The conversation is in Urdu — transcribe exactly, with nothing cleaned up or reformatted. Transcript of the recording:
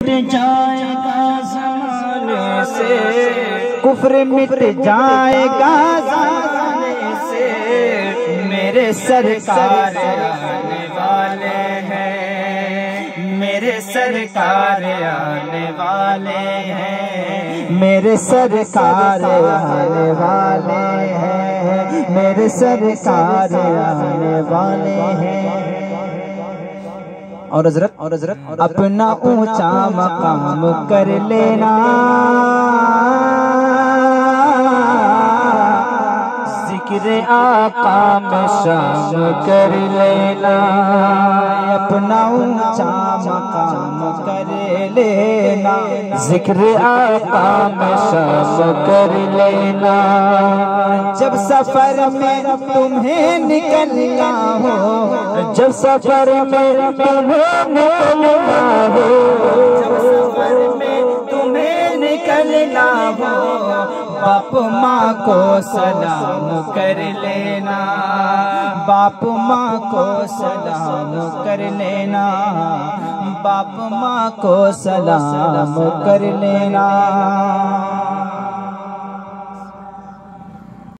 جائے گا زمانے سے، کفر مٹ جائے گا زمانے سے، میرے سرکار آنے والے ہیں، میرے سرکار آنے والے ہیں، میرے سرکار آنے والے ہیں، میرے سرکار آنے والے ہیں۔ اور حضرت اور حضرت اپنا اونچا مقام کر لینا، ذکر آقا میں شام کر لینا، اپنا اونچا مقام کر لینا، ذکر آقا میں شام کر لینا۔ جب سفر میں تمہیں نکلنا ہو، جب سفر میں تمہیں نکلنا ہو، جب سفر میں تمہیں نکلنا ہو، باپ ماں کو سلام کر لینا، باپ ماں کو سلام کر لینا، باپ ماں کو سلام کر لینا۔